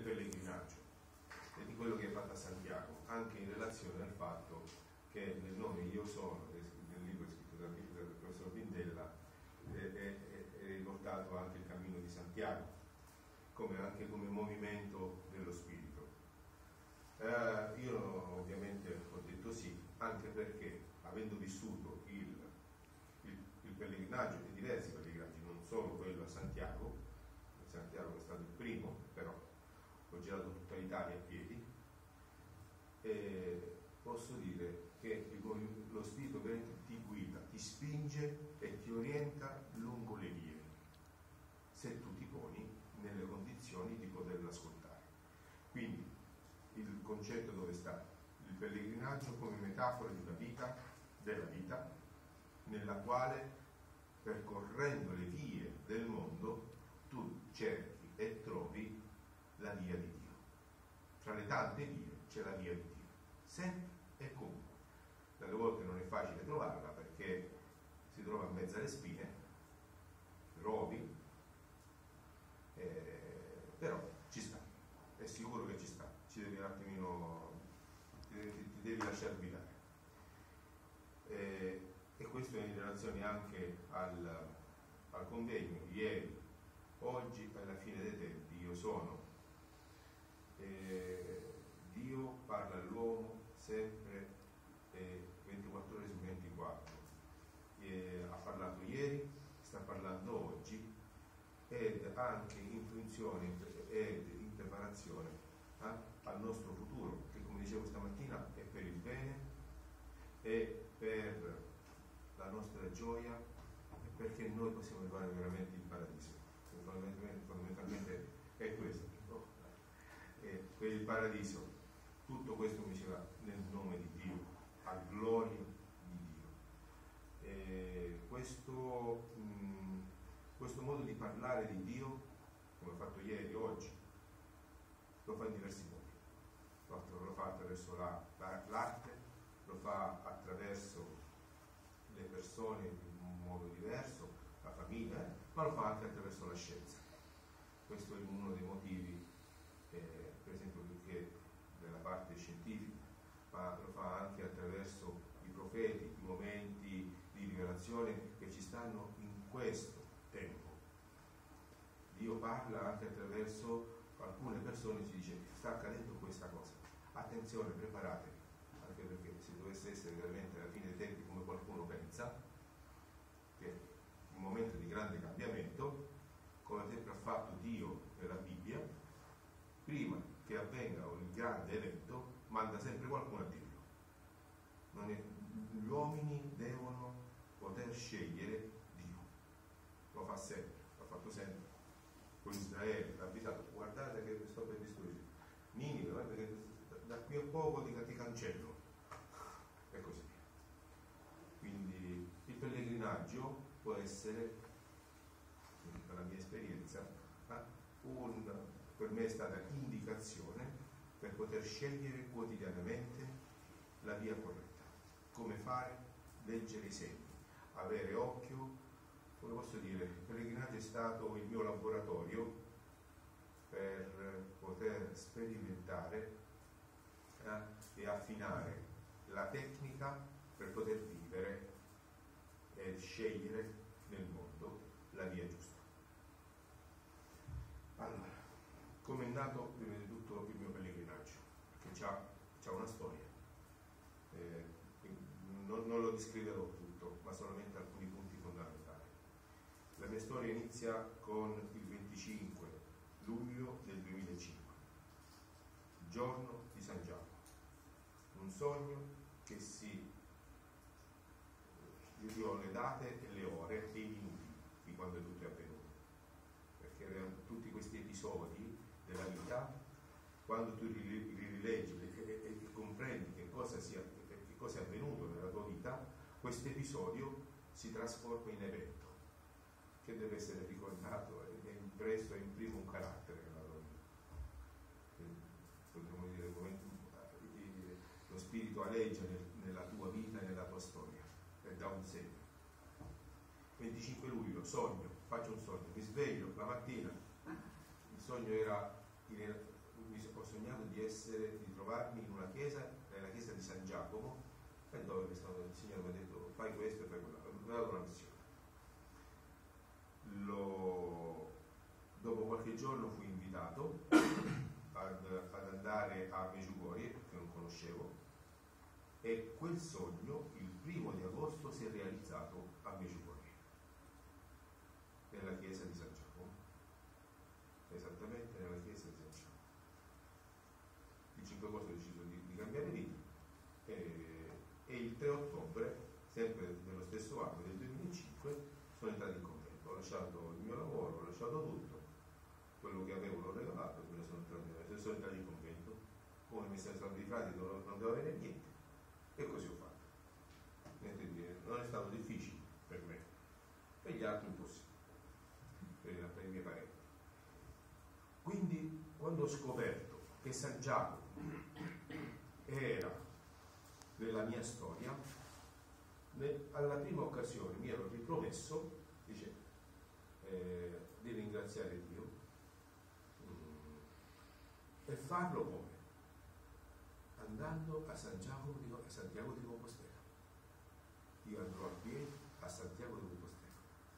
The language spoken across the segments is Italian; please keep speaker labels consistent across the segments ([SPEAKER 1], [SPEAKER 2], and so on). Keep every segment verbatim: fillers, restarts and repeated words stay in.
[SPEAKER 1] pellegrinaggio e di quello che è fatto a Santiago, anche in relazione al fatto che nel nome Io Sono, nel libro scritto dal professor Pindella, è, è, è riportato anche il cammino di Santiago, come anche come movimento dello spirito. Eh, io ovviamente ho detto sì, anche perché avendo vissuto il, il, il pellegrinaggio e diversi pellegrinaggi, non solo quello a Santiago, Santiago è stato il primo, però ho girato tutta l'Italia a piedi, e posso dire che lo spirito veramente ti guida, ti spinge e ti orienta lungo le vie, se tu ti poni nelle condizioni di poterlo ascoltare. Quindi il concetto dove sta? Il pellegrinaggio come metafora di una vita, della vita, nella quale, percorrendo le vie del mondo, tu cerchi e trovi la via di Dio. Tra le tante vie c'è la via di Dio, sempre e comunque. Dalle volte non è facile trovarla perché si trova in mezzo alle spine, rovi, eh, però ci sta, è sicuro che ci sta, ci devi un attimino, ti, ti, ti devi lasciare guidare. Eh, e questo è in relazione anche al, al convegno, ieri, oggi, alla fine dei tempi, io sono. Eh, Dio parla all'uomo sempre eh, ventiquattro ore su ventiquattro. Eh, ha parlato ieri, sta parlando oggi, ed anche in funzione ed in preparazione eh, al nostro futuro, che come dicevo stamattina è per il bene, è per la nostra gioia e perché noi possiamo arrivare veramente in paradiso. Fondamentalmente, fondamentalmente è questo, no? E per il paradiso, tutto questo mi diceva nel nome di Dio, a gloria di Dio. E questo, mh, questo modo di parlare di Dio, come ho fatto ieri, oggi, lo fa in diversi modi. Lo fa attraverso la, la, l'arte, lo fa attraverso le persone in un modo diverso, la famiglia, eh? ma lo fa anche attraverso la scienza. Questo è uno dei motivi, eh, per esempio, che della parte scientifica, ma lo fa anche attraverso i profeti, i momenti di rivelazione che ci stanno in questo tempo. Dio parla anche attraverso alcune persone, ci dice sta accadendo questa cosa, attenzione, preparatevi, anche perché se dovesse essere veramente alla fine dei tempi come qualcuno pensa, che è un momento di grande cambiamento, come sempre ha fatto Dio nella Bibbia, prima che avvenga un grande evento manda sempre qualcuno a dirlo. Non è, gli uomini devono poter scegliere Dio, lo fa sempre, l'ha fatto sempre con Israele, l'ha avvisato, guardate che sto per distruggere Ninive, guardate che da qui a poco ti, ti cancello e così via. Quindi il pellegrinaggio può essere, per la mia esperienza, un, per me è stata indicazione per poter scegliere quotidianamente la via corretta, come fare, leggere i segni, avere occhio. Come posso dire, il pellegrinaggio è stato il mio laboratorio per poter sperimentare eh, e affinare la tecnica per poter vivere e scegliere nel mondo la via giusta. Allora, come è nato prima di tutto il mio pellegrinaggio? Perché c'ha, c'ha una storia. Eh, non, non lo descriverò tutto, ma solamente alcuni punti fondamentali. La mia storia inizia con il venticinque luglio del duemilacinque, giorno di San Giacomo. Un sogno che si... Io ho le date e le ore e i minuti di quando è tutto è avvenuto, perché erano tutti questi episodi della vita, quando tu li rileggi e, e, e comprendi che cosa, sia, che cosa è avvenuto nella tua vita, questo episodio si trasforma in evento che deve essere ricordato e impresso e imprime un carattere nella tua vita. Potremmo dire come lo spirito aleggia nel, nella tua vita e nella tua storia e dà un segno. venticinque luglio, sogno, faccio un sogno, mi sveglio la mattina, il sogno era in, ho sognato di essere, di trovarmi in una chiesa, nella chiesa di San Giacomo, e dove mi stato, il Signore mi ha detto fai questo e fai quell'altro, mi ha dato una missione. Lo, dopo qualche giorno fui invitato ad, ad andare a Medjugorje, che non conoscevo, e quel sogno il primo di agosto si è realizzato a Medjugorje, nella chiesa di San Giacomo, esattamente nella chiesa di San Giacomo. Il cinque agosto ho deciso di, di cambiare vita e, e il tre ottobre, sempre dello stesso anno, del duemilacinque, sono entrato in convento. Ho lasciato il mio lavoro, ho lasciato tutto, quello che avevo l'ho regalato, me ne sono entrato, sono entrato in convento, come mi sono stati di frati, non, non devo avere niente, e così ho fatto. Niente di dire, non è stato difficile per me, per gli altri impossibile, per, per i miei parenti. Quindi quando ho scoperto che San Giacomo era nella mia storia, alla prima occasione mi ero ripromesso, dice, eh, di ringraziare Dio mm, e farlo come? Andando a San Giacomo di, a Santiago di Compostela. Io andrò a piedi a Santiago di Compostela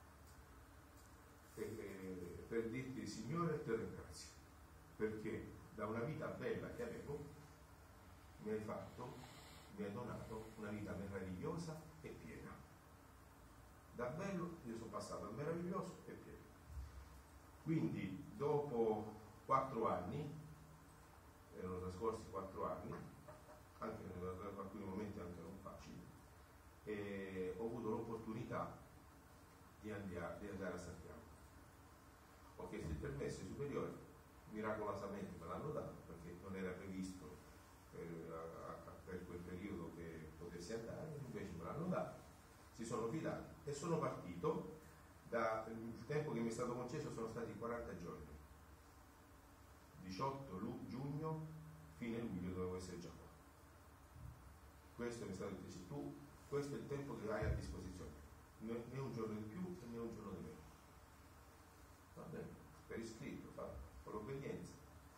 [SPEAKER 1] e, e, per dirti Signore te ringrazio, perché da una vita bella che avevo mi hai fatto, mi hai donato una vita meravigliosa e piena. Da bello io sono passato a meraviglioso e pieno. Quindi dopo quattro anni, erano trascorsi quattro anni, anche in alcuni momenti anche non facili, e ho avuto l'opportunità di andare, di andare a Santiago. Ho chiesto il permesso ai superiori, miracolosamente me l'hanno dato perché non era previsto per, per quel periodo che potessi andare, invece me l'hanno dato, si sono fidati e sono partito. Da, il tempo che mi è stato concesso sono stati quaranta giorni, diciotto giugno, fine luglio dovevo essere già qua. Questo mi è stato detto, tu, questo è il tempo che hai a disposizione, né, né un giorno di più né un giorno di meno. Va bene, per iscritto, fa, con l'obbedienza.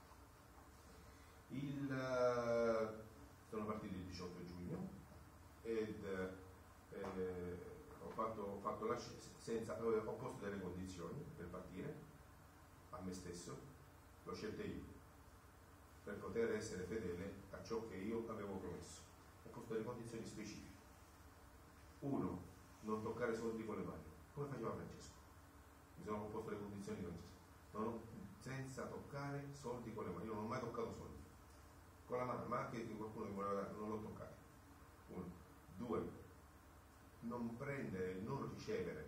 [SPEAKER 1] Il, uh, sono partito il diciotto giugno ed eh, ho fatto, ho fatto la senza, ho posto delle condizioni per partire a me stesso, l'ho scelta io per poter essere fedele a ciò che io avevo promesso. Ho posto delle condizioni specifiche. Uno, non toccare soldi con le mani, come faceva Francesco. Mi sono posto le condizioni di Francesco, non, senza toccare soldi con le mani. Io non ho mai toccato soldi con la mano, ma anche che qualcuno mi voleva dare, non l'ho toccato. Uno. Due, non prendere, non ricevere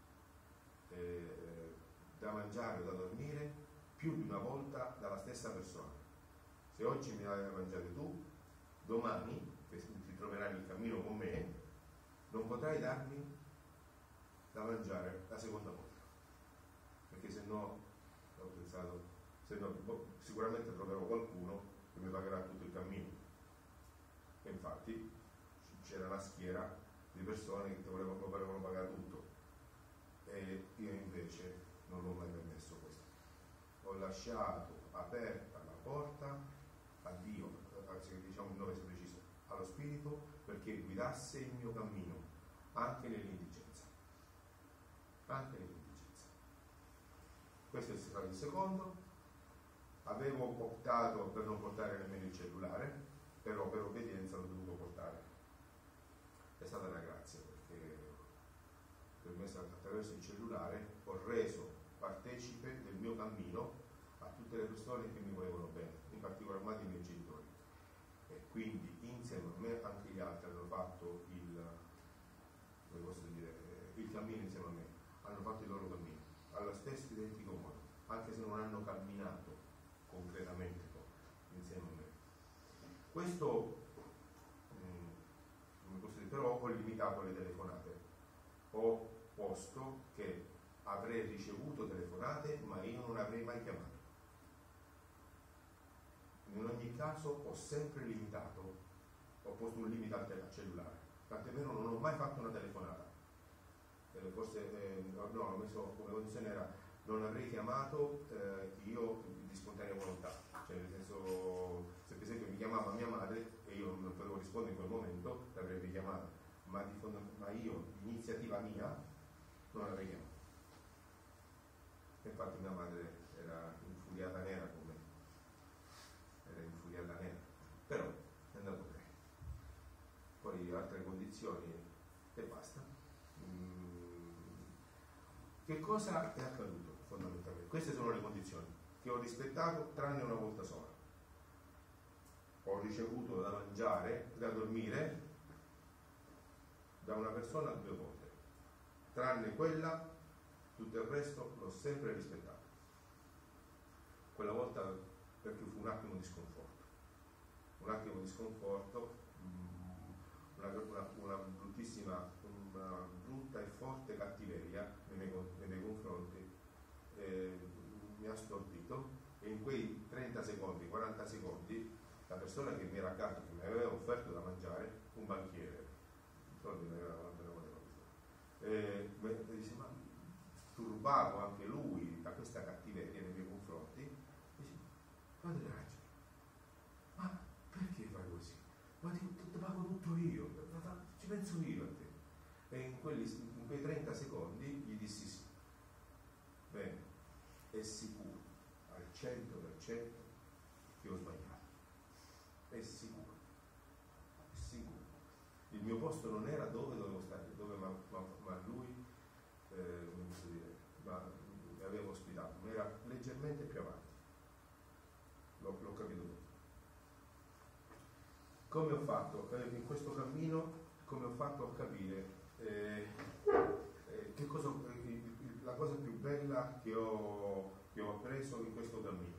[SPEAKER 1] eh, da mangiare o da dormire più di una volta dalla stessa persona. Se oggi mi dai da mangiare tu, domani, che ti troverai in cammino con me, non potrai darmi da mangiare la seconda volta, perché se no, ho pensato, se no sicuramente troverò qualcuno che mi pagherà tutto il cammino. E infatti c'era una schiera di persone che volevano, volevano pagare tutto, e io invece non l'ho mai permesso questo. Ho lasciato aperta la porta a Dio, diciamo il nome preciso, allo Spirito, perché guidasse il mio cammino anche nell'indigenza, anche nell'indigenza. Questo è stato il secondo. Avevo optato per non portare nemmeno il cellulare, però per obbedienza l'ho dovuto portare. È stata una grazia, perché per me attraverso il cellulare ho reso partecipe del mio cammino a tutte le persone che mi volevano bene, in particolar modo i miei genitori. E quindi insieme a me anche gli altri hanno fatto il, come posso dire, il cammino insieme a me, hanno fatto il loro cammino, allo stesso identico modo, anche se non hanno camminato concretamente insieme a me. Questo però ho limitato le telefonate, ho posto che avrei ricevuto telefonate ma io non avrei mai chiamato. In ogni caso ho sempre limitato, ho posto un limite al cellulare, tant'è vero non ho mai fatto una telefonata, eh, forse eh, no, ho messo come condizione era non avrei chiamato eh, io di spontanea volontà, cioè nel senso voluto, l'avrebbe chiamata, ma, di fondo, ma io, iniziativa mia, non l'avrei chiamata. Infatti mia madre era infuriata nera con me, era infuriata nera, però è andato bene. Poi altre condizioni e basta. Mm. Che cosa è accaduto fondamentalmente? Queste sono le condizioni che ho rispettato tranne una volta sola. Ho ricevuto da mangiare, da dormire da una persona due volte, tranne quella, tutto il resto l'ho sempre rispettato. Quella volta perché fu un attimo di sconforto, un attimo di sconforto, una, una, una bruttissima, una brutta e forte cattiveria nei miei, nei miei confronti, eh, mi ha stordito, e in quei trenta secondi, quaranta secondi, la persona che mi era accanto, che mi aveva offerto da mangiare, un banchiere, soldi mi aveva eh, mi dice, ma turbato anche lui da questa cattiveria nei miei confronti, dice, padre Angelo, ma perché fai così? Ma ti, ti pago tutto io, ci penso io a te. E in, quelli, in quei trenta secondi gli dissi sì. Bene, è sicuro al cento per cento che ho sbagliato. È sicuro, è sicuro. Il mio posto non era dove dovevo stare, dove ma, ma, ma lui eh, come posso dire, ma, mi aveva ospitato, ma era leggermente più avanti. L'ho, l'ho capito tutto. Come ho fatto in questo cammino, come ho fatto a capire eh, eh, che cosa, eh, la cosa più bella che ho, che ho appreso in questo cammino.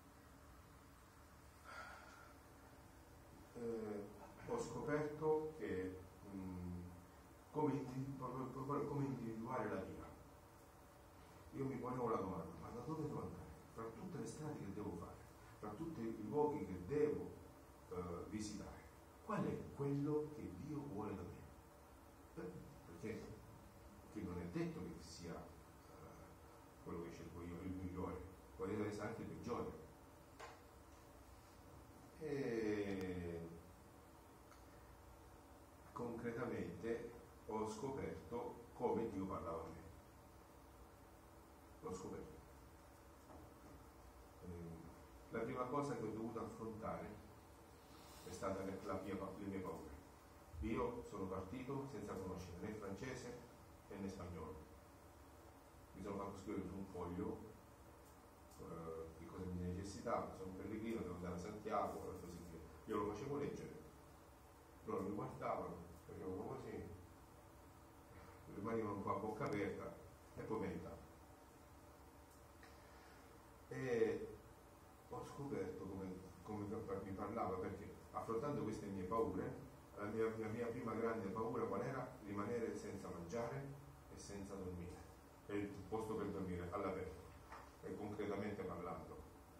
[SPEAKER 1] Eh, ho scoperto che mh, come, proprio, proprio come individuare la via. Io mi ponevo la domanda, ma da dove devo andare? Fra tutte le strade che devo fare, fra tutti i luoghi che devo uh, visitare, qual è quello che Dio vuole da me? Perché, perché non è detto che sia uh, quello che scelgo io il migliore, può essere anche il peggiore. E concretamente ho scoperto come Dio parlava a me. L'ho scoperto. La prima cosa che ho dovuto affrontare è stata la mia, le mie paure. Io sono partito senza conoscere né francese né spagnolo. Mi sono fatto scrivere su un foglio eh, che cosa mi necessitava. Sono un pellegrino, devo andare a Santiago e così via. Io lo facevo leggere. Loro mi guardavano, facevo così, rimanevano un po' a bocca aperta e poi meditavo. E ho scoperto come, come mi parlava, perché affrontando queste mie paure, la mia, la mia prima grande paura qual era? Rimanere senza mangiare e senza dormire, e il posto per dormire all'aperto, e concretamente parlando.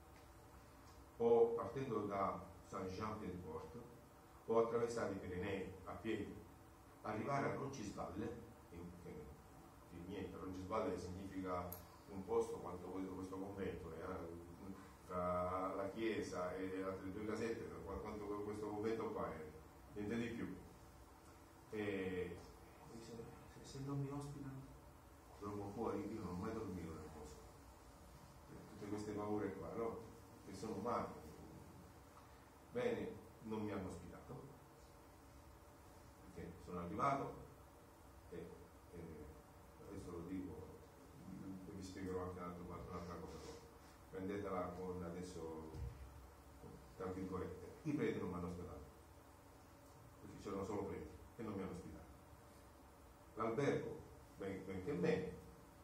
[SPEAKER 1] O partendo da Saint-Jean-Pied-de-Port, o attraversare i Pirenei a piedi, arrivare a Roncisvalle, che, che niente, Roncisvalle significa un posto quanto questo convento, eh, tra la chiesa e le due casette, quanto questo convento qua è, niente di più. E se, se non mi ospitano, dormo fuori. Io non ho mai dormito nel posto, tutte queste paure qua, no? Che sono umane. Bene, non mi hanno ospitato, perché sono arrivato e, e adesso lo dico, vi spiegherò anche un'altra cosa. Prendetela con adesso, tra virgolette, i preti non mi hanno ospitato, perché c'erano solo preti e non mi hanno ospitato. L'albergo, ben, benché bene,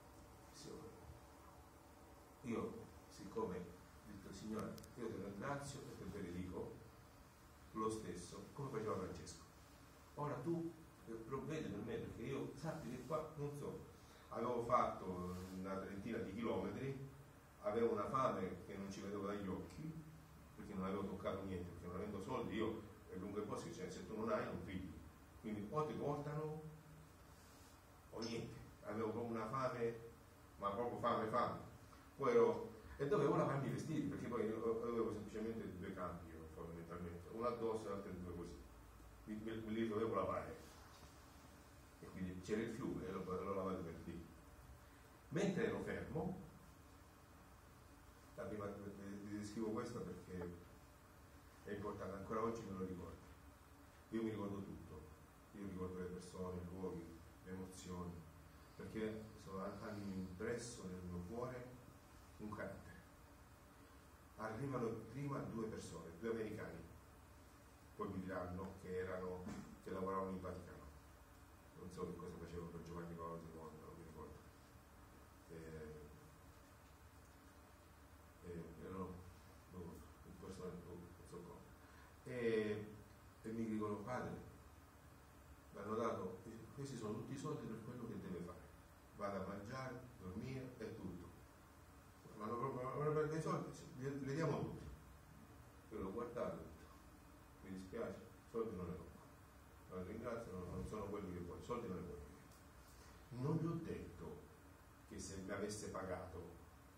[SPEAKER 1] io, siccome ho detto, Signore, io te lo ringrazio e te lo dico lo stesso, come faceva Francesco. Ora tu provvedi per me, perché io sappi che qua non so, avevo fatto una trentina di chilometri, avevo una fame che non ci vedevo dagli occhi, perché non avevo toccato niente, perché non avendo soldi io lungo i boschi, cioè se tu non hai non pigli, quindi o ti portano o niente. Avevo proprio una fame, ma proprio fame fame. Poi ero, e dovevo lavarmi i vestiti, perché poi io avevo semplicemente due cambi io, fondamentalmente, uno addosso e l'altro due così. me li dovevo lavare, e quindi c'era il fiume e l'ho, l'ho lavato per lì. Mentre ero fermo, la prima, vi descrivo questo perché è importante, ancora oggi me lo ricordo. Io mi ricordo tutto, io ricordo le persone, i luoghi, le emozioni, perché sono, hanno impresso nel mio cuore un carattere. Arrivano prima due persone, due americani, poi mi diranno che erano, che lavoravano in Vaticano, non so che cosa facevano per Giovanni Paolo secondo, non mi ricordo. Eh, eh, erano un personaggio, non so come. E, e mi dicono: padre, mi hanno dato, questi sono tutti i soldi per quello che deve fare, vada a mangiare, dormire e tutto. Ma hanno proprio, hanno preso i soldi, li, li diamo tutti. Io l'ho guardato e ho detto: mi dispiace, soldi non ne ho. Ma ringrazio, non, non sono quelli che vuoi, soldi non ne voglio. Non gli ho detto che se mi avesse pagato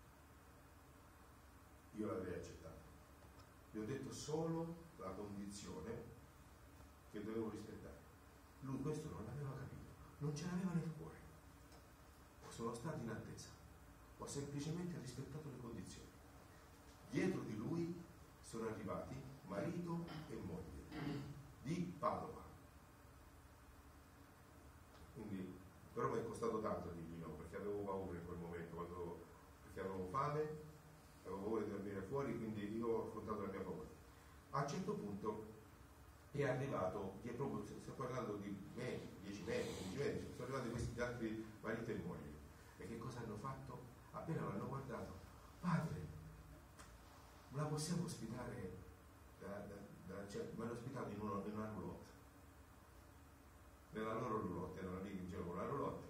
[SPEAKER 1] io l'avrei accettato. Gli ho detto solo la condizione che dovevo rispettare. Lui questo non l'aveva capito, non ce l'aveva nel cuore. Sono stato in attesa, ho semplicemente rispettato le condizioni. Dietro di lui sono arrivati marito e moglie di Padova. Quindi, però mi è costato tanto dirgli no, perché avevo paura in quel momento, quando, perché avevo fame, avevo paura di dormire fuori, quindi io ho affrontato la mia paura. A un certo punto è arrivato, è proprio, sto parlando di me, dieci metri, quindici metri, sono arrivati questi altri marito e moglie. E che cosa hanno fatto? Appena l'hanno guardato: padre, la possiamo ospitare? Da, da, da, cioè, mi hanno ospitato in, uno, in una roulotte, nella loro roulotte, erano lì in giro con la roulotte,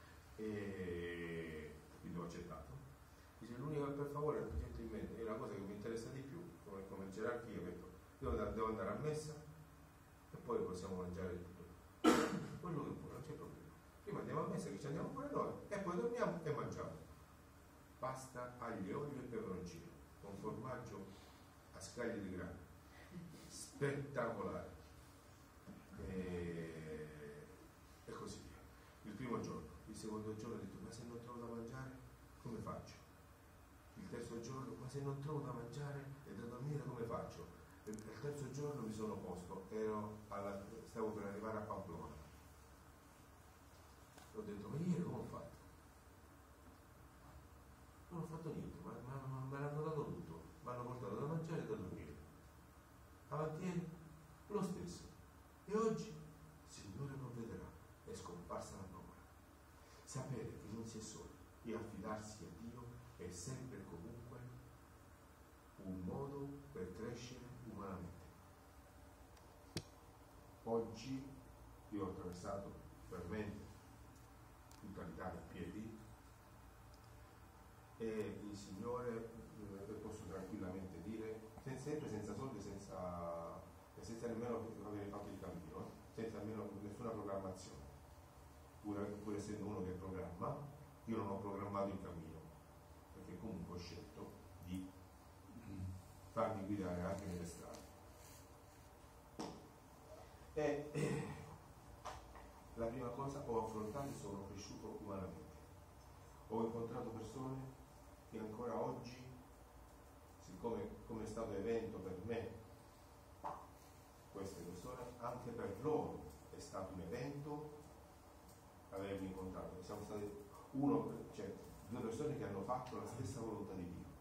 [SPEAKER 1] e quindi ho accettato. Dice: l'unica, per favore, gentilmente, è una cosa che mi interessa di più, come, come gerarchia, ho detto, devo, devo andare a messa e poi possiamo mangiare tutto quello che vuoi, non c'è problema. Prima andiamo a messa, che ci andiamo pure noi, e poi dormiamo e mangiamo pasta, aglio, olio e peperoncino con formaggio a scaglie di grano, spettacolare. E, e così via. Il primo giorno, il secondo giorno ho detto: ma se non trovo da mangiare come faccio? Il terzo giorno: ma se non trovo da mangiare e da dormire come faccio? Il, il terzo giorno mi sono posto, ero alla, stavo per arrivare a Pamplona. Ho detto: ma ieri come ho fatto? Non ho fatto niente, ma, ma, ma me l'hanno dato tutto, mi hanno portato da mangiare e da dormire. Avanti ieri lo stesso. E oggi, Signore provvederà, è scomparsa la paura. Sapere che non si è soli e affidarsi a Dio è sempre e comunque un modo per crescere umanamente. Oggi io ho attraversato veramente tutta l'Italia a piedi e il Signore, eh, posso tranquillamente dire, senza, sempre senza soldi, senza, senza nemmeno avere fatto il cammino, eh, senza nemmeno nessuna programmazione. Pur, pur essendo uno che programma, io non ho programmato il cammino, perché comunque ho scelto di farmi guidare anche nelle strade. E eh, la prima cosa, ho affrontato e sono cresciuto umanamente. Ho incontrato persone che ancora oggi, siccome come è stato evento per me, queste persone, anche per loro è stato un evento avermi incontrato. Siamo stati uno, cioè due persone che hanno fatto la stessa volontà di Dio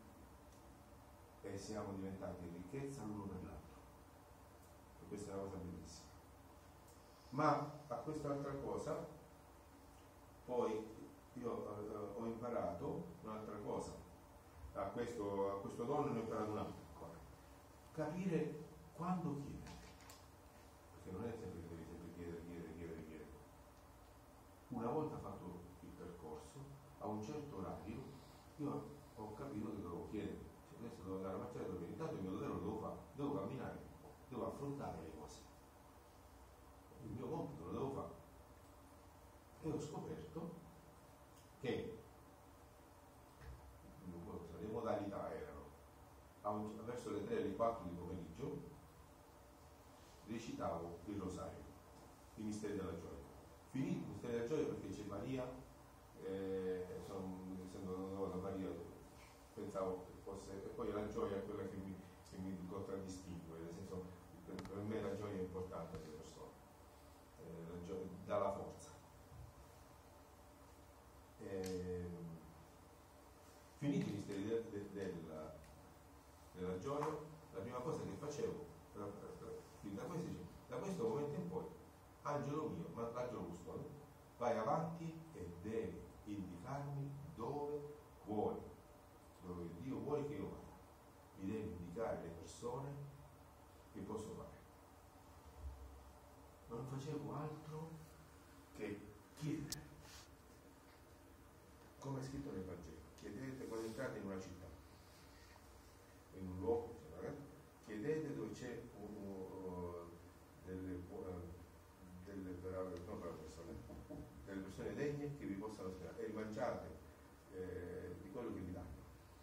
[SPEAKER 1] e siamo diventati ricchezza l'uno per l'altro. E questa è una cosa bellissima. Ma a quest'altra cosa poi io uh, ho imparato un'altra cosa, a questo, a questo dono ne ho imparato un'altra ancora. Capire quando chiedere, perché non è sempre che devi sempre chiedere, chiedere, chiedere, chiedere. Una volta fatto il percorso, a un certo orario, io ho capito che dovevo chiedere, cioè, adesso devo andare a mangiare, devo dormire, intanto il mio dovere lo devo fare, devo camminare, devo affrontare le cose. Il mio compito lo devo fare. E ho scoperto che le modalità erano a un, verso le tre e le quattro di pomeriggio recitavo il rosario, i misteri della gioia. Finì i misteri della gioia perché c'è Maria, eh, sono, essendo una cosa Maria, pensavo che fosse, e poi la gioia è quella che mi, che mi contraddistingue, nel senso, per, per me la gioia è importante alle persone, eh, la gioia dà la forza. Eh, finiti i misteri de, de, della, della gioia, la prima cosa che facevo da, questo, da questo momento in poi, angelo mio, ma l'angelo custode, vai avanti e devi indicarmi dove vuoi, dove Dio vuole che io vada, mi devi indicare le persone che posso fare. Non facevo altro che chiedere, come è scritto nel Vangelo. Chiedete quando entrate in una città, in un luogo, chiedete dove c'è un, uh, delle, uh, delle, no, per persone, delle persone degne che vi possano ospitare, e mangiate eh, di quello che vi danno.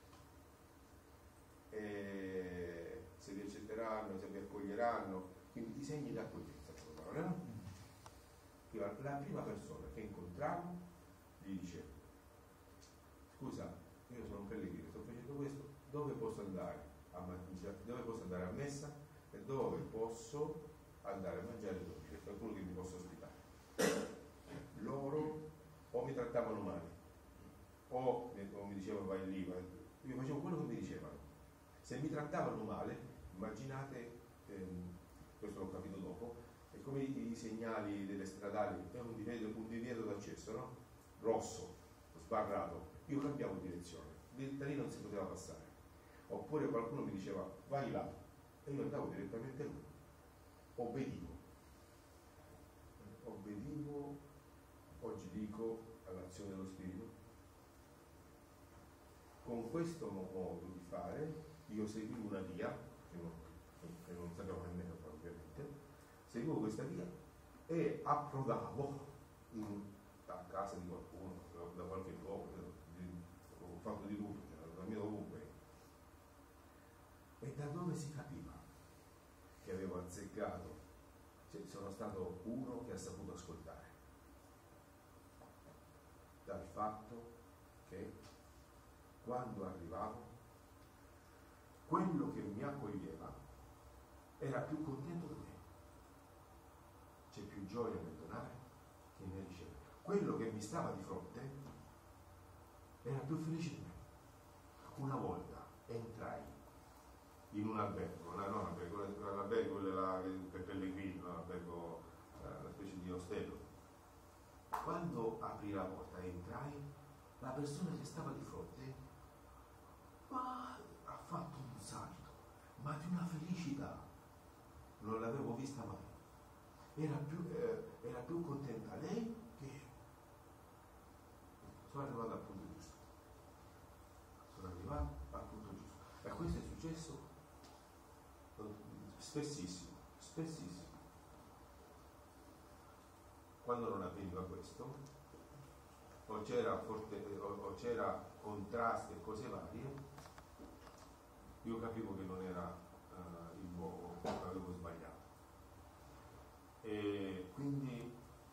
[SPEAKER 1] E se vi accetteranno, se vi accoglieranno, quindi i segni di accoglienza. No? La prima persona che incontravo gli dicevo: scusa, io sono un pellegrino, sto facendo questo, dove posso andare a mangiare, dove posso andare a messa e dove posso andare a mangiare e dormire, qualcuno che mi possa ospitare. Loro o mi trattavano male o, o mi dicevano vai lì, vai. Io facevo quello che mi dicevano. Se mi trattavano male, immaginate, ehm, questo l'ho capito dopo, è come i, i segnali delle stradali, è un divieto, un divieto d'accesso, no? Rosso, sbarrato, io cambiavo direzione, da lì non si poteva passare. Oppure qualcuno mi diceva vai là e io andavo direttamente là, obbedivo obbedivo oggi dico all'azione dello Spirito. Con questo modo di fare io seguivo una via che non, che non sapevo nemmeno ovviamente, seguivo questa via e approdavo in, a casa di qualcuno, da qualche luogo, ho fatto di tutto, cioè, da mio ovunque. E da dove si capiva che avevo azzeccato? Cioè, sono stato uno che ha saputo ascoltare. Dal fatto che quando arrivavo, quello che mi accoglieva era più contento di me. C'è più gioia nel donare che nel ricevere. Quello che mi stava di fronte era più felice di me. Una volta entrai in un albergo, non un albergo, l'albergo per pellegrini, un albergo, una specie di ostello. Quando aprì la porta e entrai, la persona che stava di fronte ma, ha fatto un salto, ma di una felicità, non l'avevo vista mai. Era più, eh, era più contenta lei che io. Sono arrivato al punto giusto. Sono arrivato al punto giusto. E questo è successo spessissimo, spessissimo. Quando non avveniva questo, o c'era, forte, o, o c'era contrasti e cose varie, io capivo che non era uh, il luogo, avevo sbagliato. E quindi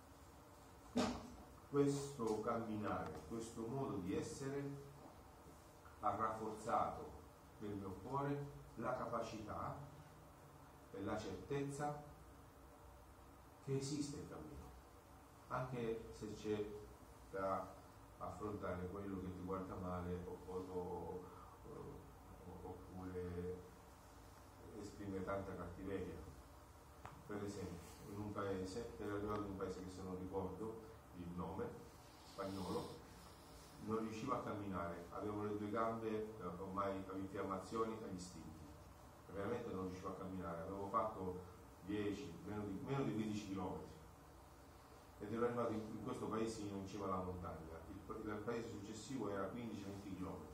[SPEAKER 1] questo camminare, questo modo di essere ha rafforzato nel mio cuore la capacità e la certezza che esiste il cammino, anche se c'è da affrontare quello che ti guarda male o, o, o, o, oppure esprime tanta cattiveria. Per esempio, in un paese, ero arrivato in un paese che se non ricordo il nome, spagnolo, non riuscivo a camminare, avevo le due gambe ormai con infiammazioni agli stinchi, veramente non riuscivo a camminare, avevo fatto dieci, meno di, meno di quindici chilometri ed ero arrivato in, in questo paesino in cima alla montagna. Il, il paese successivo era quindici venti chilometri.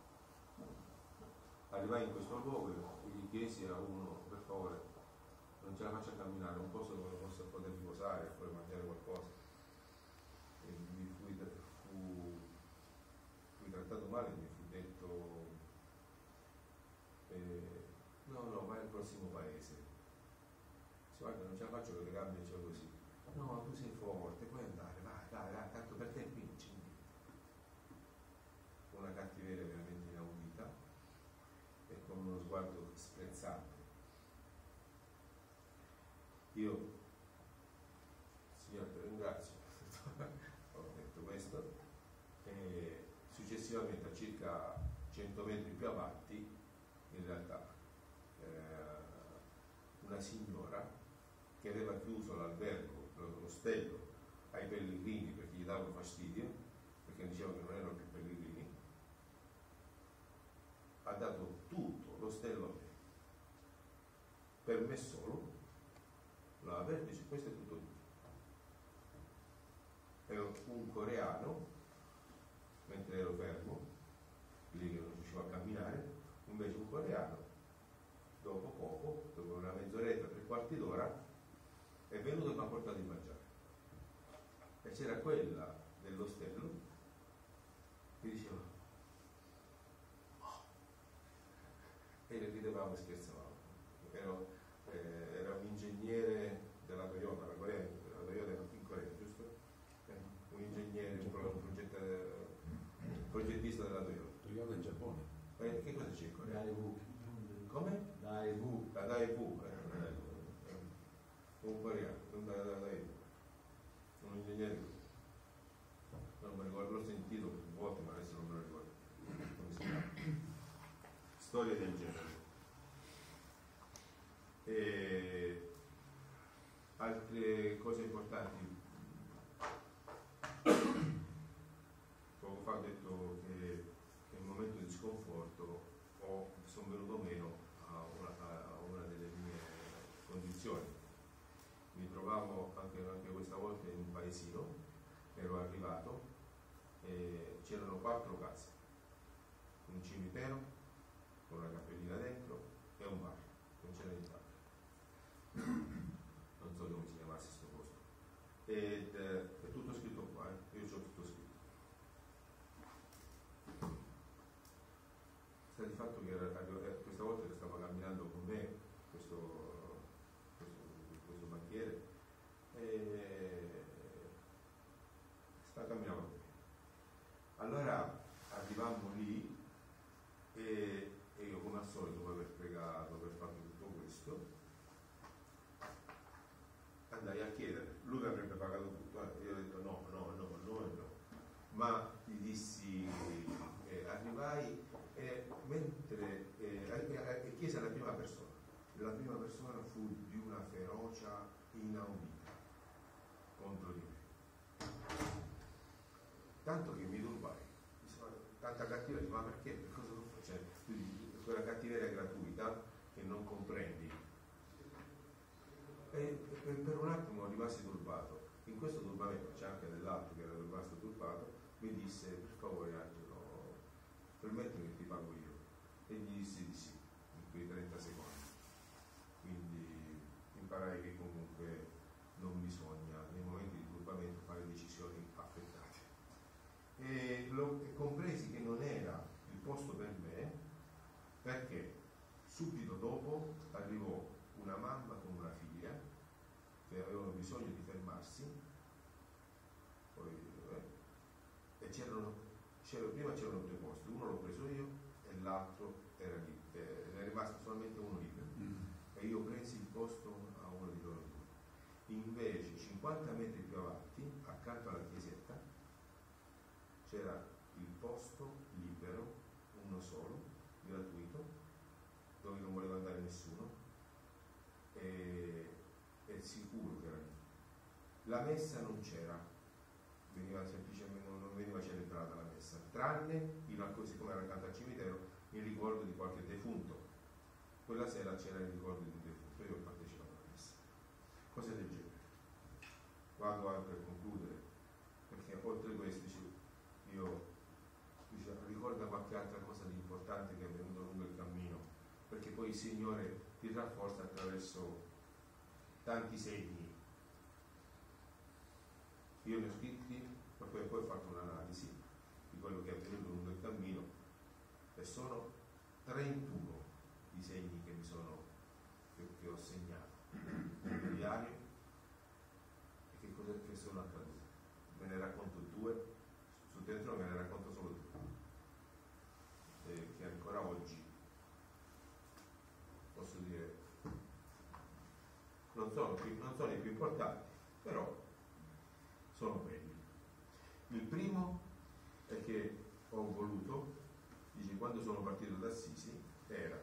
[SPEAKER 1] Arrivai in questo luogo e gli chiesi a uno: per favore, non ce la faccio a camminare, un posto dove posso poter riposare e poi mangiare qualcosa. E mi fui, fu, fui trattato male, mi fu detto eh, no no, vai al prossimo paese, guarda, non ce la faccio con le gambe, c'ho così. No, tu sei forte, puoi andare, vai, vai, vai, tanto per te qui non c'è niente. Una cattiveria veramente inaudita e con uno sguardo sprezzante. Io, Signore, ti ringrazio, ho detto questo, e successivamente a circa cento metri più avanti, in realtà, eh, una signora che aveva chiuso l'albergo, l'ostello, ai pellegrini perché gli davano fastidio, perché dicevano che non erano più pellegrini, ha dato tutto l'ostello a me. Per me solo, l'ha aperto e dice: questo è tutto tutto. Ero un coreano, mentre ero fermo, lì che non riuscivo a camminare, invece un coreano, dopo poco, dopo una mezz'oretta, tre quarti d'ora, è venuto e mi ha portato di mangiare. E c'era quella dell'ostello che diceva: oh. E le ridevamo e scherzavamo. Ero, eh, era un ingegnere della Toyota, la Corea, la Toyota era in Corea, giusto? Eh, un ingegnere, un, pro, un, progetta, un progettista della Toyota.
[SPEAKER 2] Toyota in Giappone.
[SPEAKER 1] Eh, che cosa c'è in Corea?
[SPEAKER 2] Daewoo.
[SPEAKER 1] Come?
[SPEAKER 2] Daewoo.
[SPEAKER 1] La Daewoo, eh, un coreano, un, un ingegnere. Non mi ricordo, l'ho sentito più volte, ma adesso non me lo ricordo. Come si chiama? Storia del genere. E altre cose importanti. Poco fa ho detto che in un momento di sconforto ho, sono venuto meno a una, a una delle mie condizioni. Mi trovavo anche, anche questa volta in un paesino, ero arrivato e c'erano quattro case, un cimitero con una cappellina dentro e un bar, non c'era nient'altro. Non so come si chiamasse questo posto. Ed è tutto scritto qua, eh? Io c'ho tutto scritto. Sta di fatto che era, questa volta che stava camminando con me questo, questo, questo banchiere e sta camminando con me. Allora arrivammo lì e, e io, come al solito, dopo aver pregato, aver fatto tutto questo, andai a chiedere. Lui mi avrebbe pagato tutto, eh. Io ho detto no, no, no, no e no. Ma gli dissi, eh, arrivai e mentre eh, eh, chiese alla prima persona. La prima persona fu di una ferocia inaudita contro di me. Tanto che mi turbai. Tanta cattiveria, ma perché? Per cosa lo faccio? Quella cattiveria gratuita che non comprendi. E per un attimo rimasi turbato. In questo turbamento c'è anche dell'altro che era rimasto turbato, mi disse: per favore Angelo, permetti che ti pago io. E gli dissi di sì, in quei trenta secondi. Quindi imparai che comunque non bisogna nei momenti di turbamento fare decisioni affrettate. E, lo, e compresi che non era il posto per me, perché subito dopo arrivò una mamma con una figlia che avevano bisogno di fermarsi, poi, eh, e c'erano, c'era, prima c'erano due posti, uno l'ho preso io e l'altro era lì, eh, era rimasto solamente uno libero, mm. E io presi il posto a uno di loro due. Invece cinquanta metri più avanti, accanto alla chiesetta, c'era il posto libero, uno solo, gratuito, dove non voleva andare nessuno, e è sicuro che era lì. La messa non c'era, veniva semplicemente, non veniva celebrata la messa, tranne, siccome era accanto al cimitero, in ricordo di qualche defunto. Quella sera c'era il ricordo di un defunto, io ho partecipato alla messa. Cose del genere. Vado anche a concludere, perché oltre a questo io diciamo, ricorda qualche altra cosa di importante che è avvenuto lungo il cammino, perché poi il Signore ti rafforza attraverso tanti segni. Io ne ho scritti, ma poi, poi ho fatto un'analisi di quello che è avvenuto lungo il cammino e sono trentuno i segni che mi sono che, che ho segnato. sono, più, non sono i più importanti, però sono quelli. Il primo è che ho voluto, dice, quando sono partito da Assisi, era,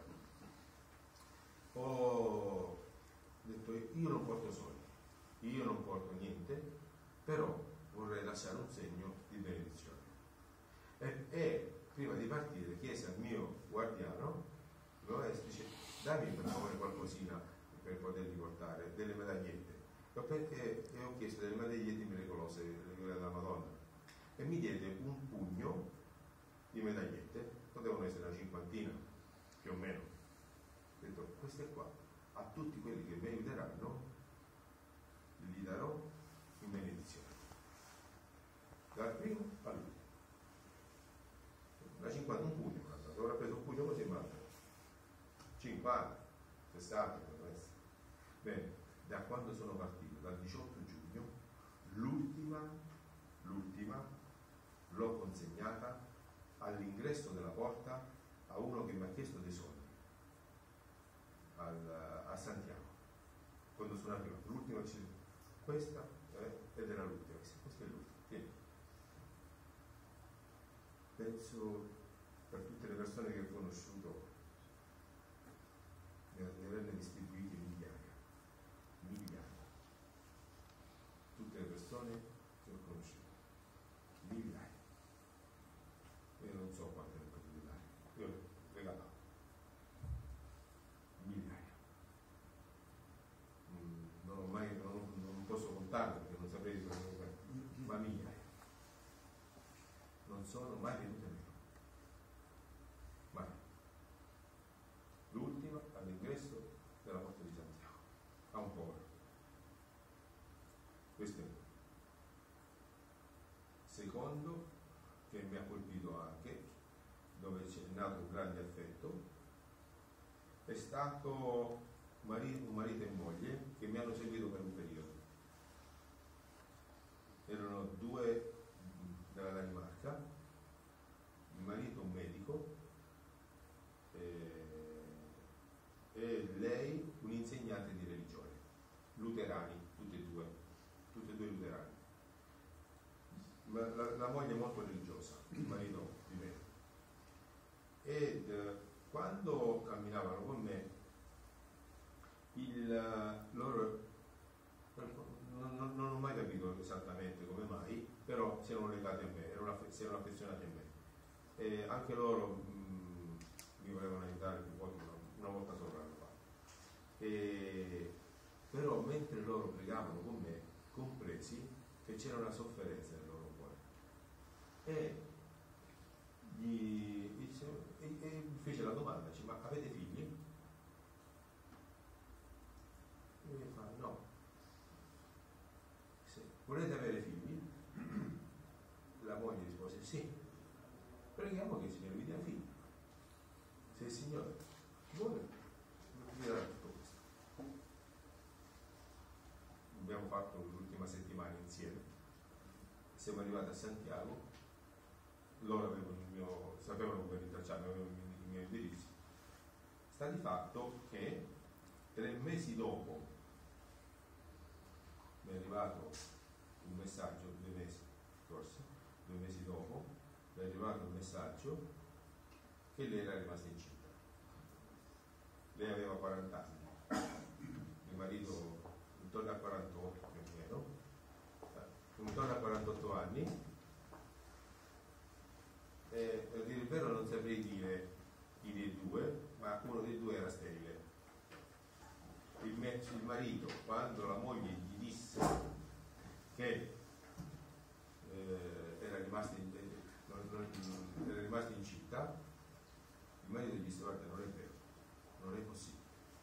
[SPEAKER 1] ho detto, io non porto soldi, io non porto niente, però vorrei lasciare un segno di benedizione. E, e prima di partire chiese al mio guardiano, il maestro, dice, dammi per favore qualcosina per poterli portare, delle medagliette. Perché e ho chiesto delle medagliette miracolose, quelle della Madonna, e mi diede un pugno di medagliette, potevano essere una cinquantina, più o meno. Ho detto, queste qua, a tutti quelli che mi aiuteranno, li darò in benedizione. Dal primo all'ultimo. La cinquanta, un pugno, avrà preso un pugno così, ma cinquanta, sessanta, potrebbe essere. Bene, da quando sono partito, dal diciotto giugno, l'ultima, l'ultima, l'ho consegnata all'ingresso della porta a uno che mi ha chiesto dei soldi, al, a Santiago. Quando sono arrivato, l'ultima, questa eh, ed era l'ultima, questa è l'ultima. Tieni. Penso per tutte le persone che ho conosciuto di averne distribuiti migliaia, migliaia, tutte le persone che ho conosciuto, migliaia. Io non so quante ne potevo dare, io le regalavo, migliaia. Mm, non ho mai, non, non posso contarlo perché non saprei di cosa, ma migliaia. Non sono mai venute meno. Mai. L'ultima all'ingresso della porta di Santiago, a un povero. Questo è uno. Secondo, che mi ha colpito anche, dove c'è nato un grande affetto, è stato marito, un marito e moglie che mi hanno seguito per un periodo. Erano due della Danimarca, il marito un medico eh, e lei un insegnante di religione, luterani, tutti e due, tutti e due luterani. Ma la, la moglie è molto religiosa, il marito di me. Ed eh, quando camminavano con me, il loro non, non, non ho mai capito esattamente come mai, però si erano legati a me, erano, si erano affezionati a me. E anche loro mh, mi volevano aiutare più volte, una, una volta solo l'hanno fatto. E, però mentre loro pregavano con me, compresi che c'era una sofferenza nel loro cuore. E gli dice, e, e fece la domanda, dice, ma avete figli? E mi fa, no. Se volete avere figli? La moglie rispose, sì. Preghiamo che il Signore vi dia figli. Se il Signore vuole, vi darà tutto questo. Abbiamo fatto l'ultima settimana insieme. Siamo arrivati a Santiago, loro avevano il mio, sapevano come rintracciarmi, avevano i miei indirizzi. Sta di fatto che tre mesi dopo mi è arrivato un messaggio, due mesi forse, due mesi dopo, mi è arrivato un messaggio che lei era rimasta incinta. Lei aveva quaranta anni, mio marito intorno a quarantotto più o meno, intorno a quarantotto anni, e per dire il vero non saprei dire chi dei due, ma uno dei due era sterile. Il, me, il marito, quando la moglie gli disse che eh, era rimasta in, non, non, era rimasta incinta, il marito gli disse, guarda, non è vero, non è possibile,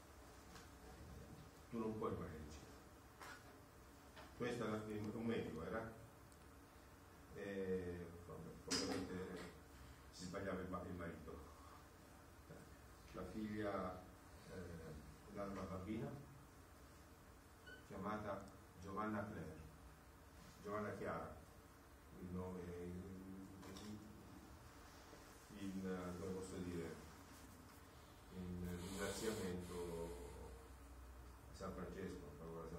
[SPEAKER 1] tu non puoi rimanere incinta. Questo era un medico, era? E, ovviamente si sbagliava il, il marito. La figlia eh, era una bambina chiamata Giovanna Claire, Giovanna Chiara, il nome in, in, come posso dire, in ringraziamento a San Francesco, a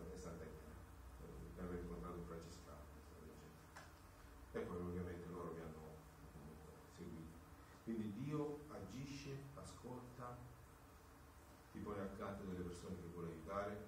[SPEAKER 1] ti pone accanto delle persone che vuole aiutare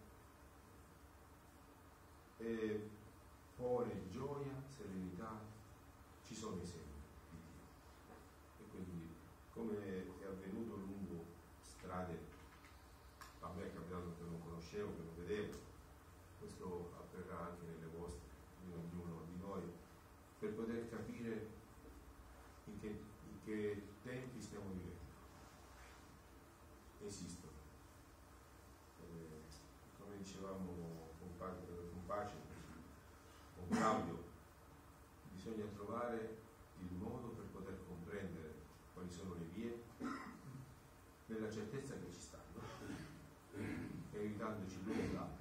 [SPEAKER 1] e pone gioia, serenità, ci sono esempi di Dio. E quindi, come è avvenuto lungo strade, a me è capitato che non conoscevo, che non vedevo, questo avverrà anche nelle vostre, in ognuno di noi, per poter capire in che, in che tempi stiamo vivendo. Esistono. Eh, come dicevamo con, con pace, con Claudio, bisogna trovare il modo per poter comprendere quali sono le vie nella certezza che ci stanno, aiutandoci l'uno e l'altro.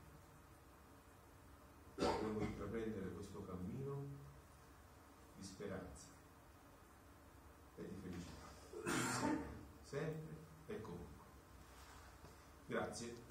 [SPEAKER 1] Dobbiamo intraprendere questo cammino di speranza e di felicità, sempre, sempre e comunque. Grazie.